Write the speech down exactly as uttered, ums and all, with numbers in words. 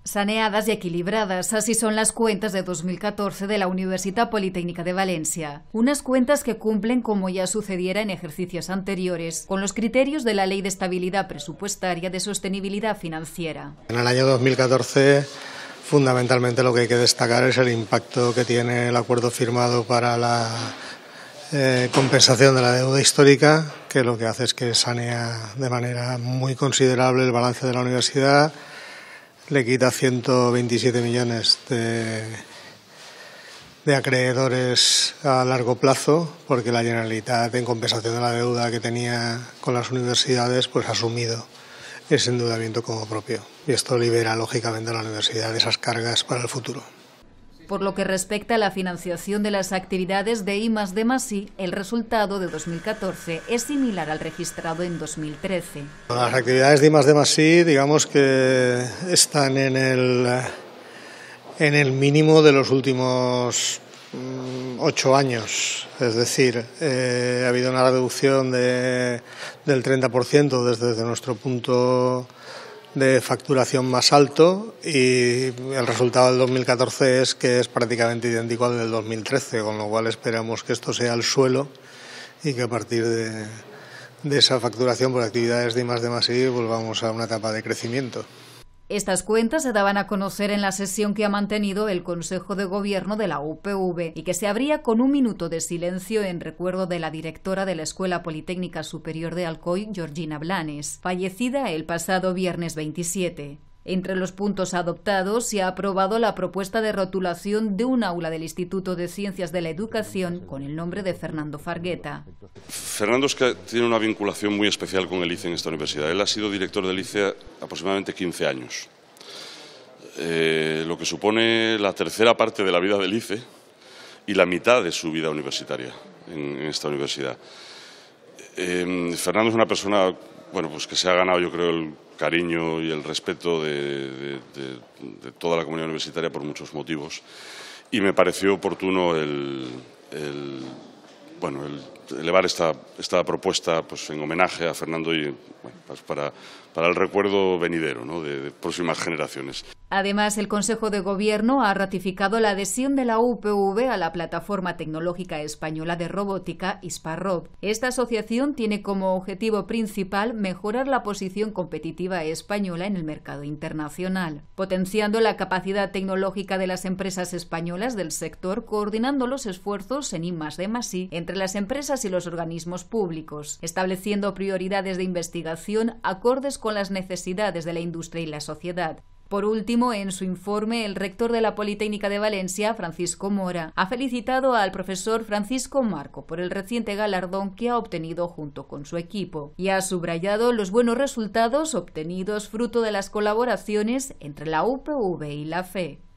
Saneadas y equilibradas, así son las cuentas de dos mil catorce de la Universitat Politécnica de Valencia. Unas cuentas que cumplen, como ya sucediera en ejercicios anteriores, con los criterios de la Ley de Estabilidad Presupuestaria de Sostenibilidad Financiera. En el año dos mil catorce, fundamentalmente lo que hay que destacar es el impacto que tiene el acuerdo firmado para la eh, compensación de la deuda histórica, que lo que hace es que sanea de manera muy considerable el balance de la universidad. Le quita ciento veintisiete millones de, de acreedores a largo plazo, porque la Generalitat, en compensación de la deuda que tenía con las universidades, pues ha asumido ese endeudamiento como propio. Y esto libera, lógicamente, a la universidad de esas cargas para el futuro. Por lo que respecta a la financiación de las actividades de I más D más I, el resultado de dos mil catorce es similar al registrado en dos mil trece. Las actividades de I más D más I, digamos que están en el, en el mínimo de los últimos mm, ocho años. Es decir, eh, ha habido una reducción de, del treinta por ciento desde, desde nuestro punto de facturación más alto, y el resultado del dos mil catorce es que es prácticamente idéntico al del dos mil trece, con lo cual esperamos que esto sea el suelo y que a partir de, de esa facturación por actividades de I más D más I volvamos a una etapa de crecimiento. Estas cuentas se daban a conocer en la sesión que ha mantenido el Consejo de Gobierno de la U P V y que se abría con un minuto de silencio en recuerdo de la directora de la Escuela Politécnica Superior de Alcoy, Georgina Blanes, fallecida el pasado viernes veintisiete. Entre los puntos adoptados se ha aprobado la propuesta de rotulación de un aula del Instituto de Ciencias de la Educación con el nombre de Fernando Fargueta. Fernando es que tiene una vinculación muy especial con el I C E en esta universidad. Él ha sido director del I C E aproximadamente quince años, eh, lo que supone la tercera parte de la vida del I C E y la mitad de su vida universitaria en, en esta universidad. Eh, Fernando es una persona, bueno, pues que se ha ganado, yo creo, el cariño y el respeto de, de, de, de toda la comunidad universitaria por muchos motivos, y me pareció oportuno el, el, bueno, el elevar esta, esta propuesta pues, en homenaje a Fernando y bueno, pues para, para el recuerdo venidero, ¿no? de, de próximas generaciones. Además, el Consejo de Gobierno ha ratificado la adhesión de la U P V a la Plataforma Tecnológica Española de Robótica, ISPARROB. Esta asociación tiene como objetivo principal mejorar la posición competitiva española en el mercado internacional, potenciando la capacidad tecnológica de las empresas españolas del sector, coordinando los esfuerzos en I más D más I entre las empresas y los organismos públicos, estableciendo prioridades de investigación acordes con las necesidades de la industria y la sociedad. Por último, en su informe, el rector de la Politécnica de Valencia, Francisco Mora, ha felicitado al profesor Francisco Marco por el reciente galardón que ha obtenido junto con su equipo y ha subrayado los buenos resultados obtenidos fruto de las colaboraciones entre la U P V y la F E.